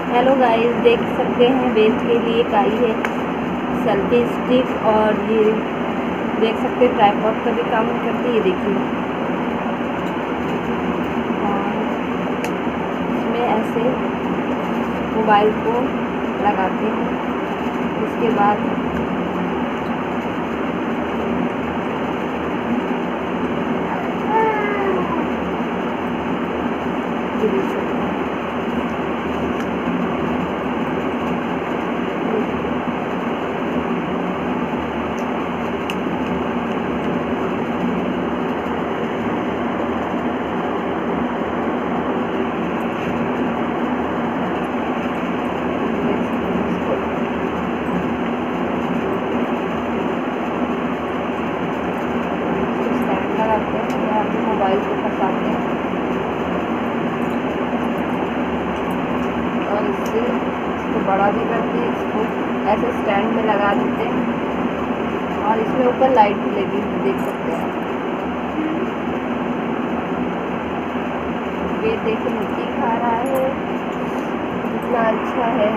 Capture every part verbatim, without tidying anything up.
Hello guys, देख सकते हैं वेद के लिए आई है सेल्फी स्टिक। और ये देख सकते हैं ट्राइपॉड का भी काम करती है। ये देखिए, और इसमें ऐसे मोबाइल को लगाते हैं। उसके बाद ये देख सकते हैं मोबाइल को फंसाते हैं और इससे इसको बड़ा भी करते हैं। इसको ऐसे स्टैंड में लगा देते हैं और इसमें ऊपर लाइट भी लगी हुई देख सकते हैं। ये देखिए मिट्टी खा रहा है, कितना अच्छा है।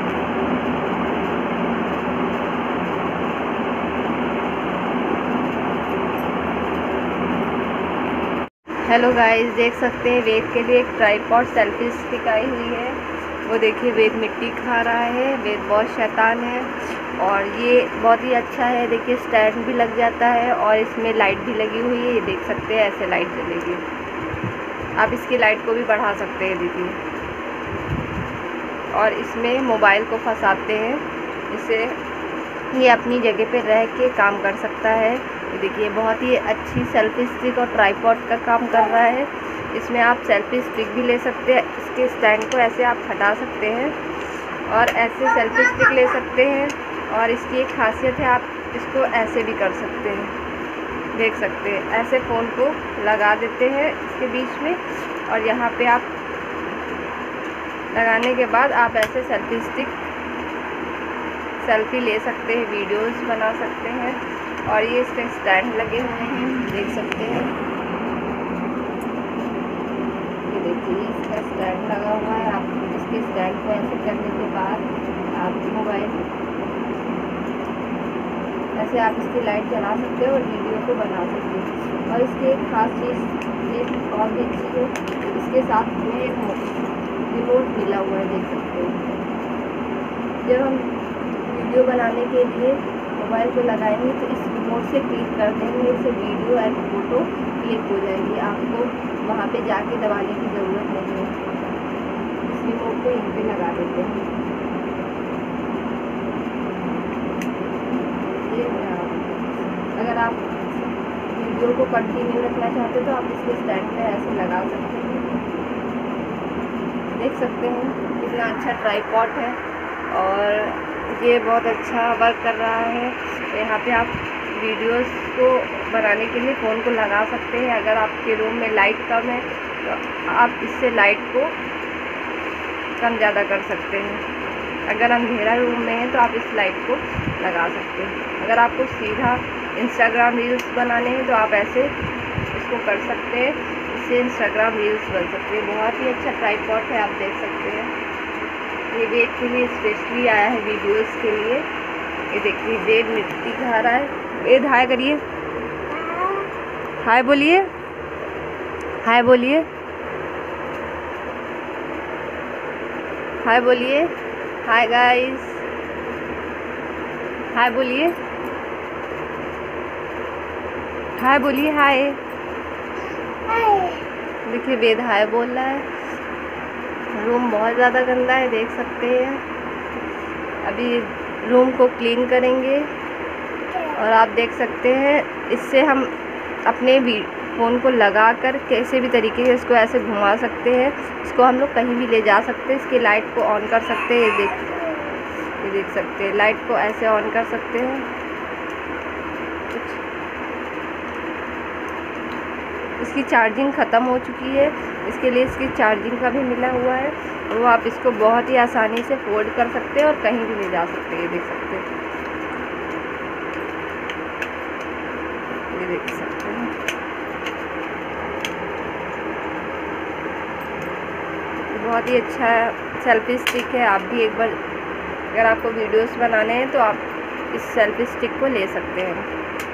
हेलो गाइस, देख सकते हैं वेद के लिए एक ट्राइपॉड सेल्फी स्टिक आई हुई है। वो देखिए वेद मिट्टी खा रहा है। वेद बहुत शैतान है और ये बहुत ही अच्छा है। देखिए स्टैंड भी लग जाता है और इसमें लाइट भी लगी हुई है। ये देख सकते हैं ऐसे लाइट जलेगी। आप इसकी लाइट को भी बढ़ा सकते हैं दीदी। और इसमें मोबाइल को फंसाते हैं, इसे ये अपनी जगह पे रह के काम कर सकता है। ये देखिए बहुत ही अच्छी सेल्फी स्टिक और ट्राइपॉड का काम कर रहा है। इसमें आप सेल्फी स्टिक भी ले सकते हैं। इसके स्टैंड को ऐसे आप हटा सकते हैं और ऐसे सेल्फी स्टिक ले सकते हैं। और इसकी एक खासियत है, आप इसको ऐसे भी कर सकते हैं। देख सकते हैं ऐसे फ़ोन को लगा देते हैं इसके बीच में और यहाँ पे आप लगाने के बाद आप ऐसे सेल्फी स्टिक सेल्फी ले सकते हैं, वीडियोस बना सकते हैं। और ये इसके स्टैंड लगे हुए हैं, देख सकते हैं। ये देखिए इसका स्टैंड लगा हुआ है। आप इसके स्टैंड को ऐसे करने के बाद आप मोबाइल ऐसे आप इसकी लाइट जला सकते हैं और वीडियो को बना सकते हैं। और इसकी एक खास चीज़ एक और भी अच्छी है, इसके साथ में एक रिमोट मिला हुआ है, देख सकते हैं। जब हम वीडियो बनाने के लिए मोबाइल को लगाएंगे तो इस रिमोट से क्लिक कर देंगे, इससे वीडियो एंड फोटो क्लिक हो जाएगी। आपको वहाँ पे जाके दबाने की ज़रूरत नहीं है। इस रिमोट को यहीं पे लगा देते हैं। ये अगर आप वीडियो को कंटिन्यू रखना चाहते हो तो आप इसके स्टैंड पे ऐसे लगा सकते हैं। देख सकते हैं कितना अच्छा ट्राइपॉड है और ये बहुत अच्छा वर्क कर रहा है। यहाँ पे आप वीडियोस को बनाने के लिए फ़ोन को लगा सकते हैं। अगर आपके रूम में लाइट कम है तो आप इससे लाइट को कम ज़्यादा कर सकते हैं। अगर अंधेरा रूम में है तो आप इस लाइट को लगा सकते हैं। अगर आपको सीधा इंस्टाग्राम रील्स बनाने हैं तो आप ऐसे इसको कर सकते हैं, इससे इंस्टाग्राम रील्स बन सकते हैं। बहुत ही अच्छा ट्राइपॉड है, आप देख सकते हैं। ये वेद के लिए स्पेशली आया है, वीडियोस के लिए। ये देखिए वेद मिट्टी खा रहा है। वेद हाय करिए, हाय बोलिए, हाय बोलिए, हाय बोलिए, हाय गाइस, हाय बोलिए, हाय बोलिए, हाय। देखिए वेद हाय बोल रहा है। रूम बहुत ज़्यादा गंदा है, देख सकते हैं। अभी रूम को क्लीन करेंगे और आप देख सकते हैं इससे हम अपने भी फ़ोन को लगा कर कैसे भी तरीके से इसको ऐसे घुमा सकते हैं। इसको हम लोग कहीं भी ले जा सकते हैं। इसकी लाइट को ऑन कर सकते हैं। ये देख ये देख सकते हैं लाइट को ऐसे ऑन कर सकते हैं। इसकी चार्जिंग ख़त्म हो चुकी है, इसके लिए इसकी चार्जिंग का भी मिला हुआ है। वो आप इसको बहुत ही आसानी से फोल्ड कर सकते हैं और कहीं भी ले जा सकते हैं। ये देख सकते हैं, ये देख सकते हैं। बहुत ही अच्छा सेल्फी स्टिक है। आप भी एक बार, अगर आपको वीडियोस बनाने हैं तो आप इस सेल्फी स्टिक को ले सकते हैं।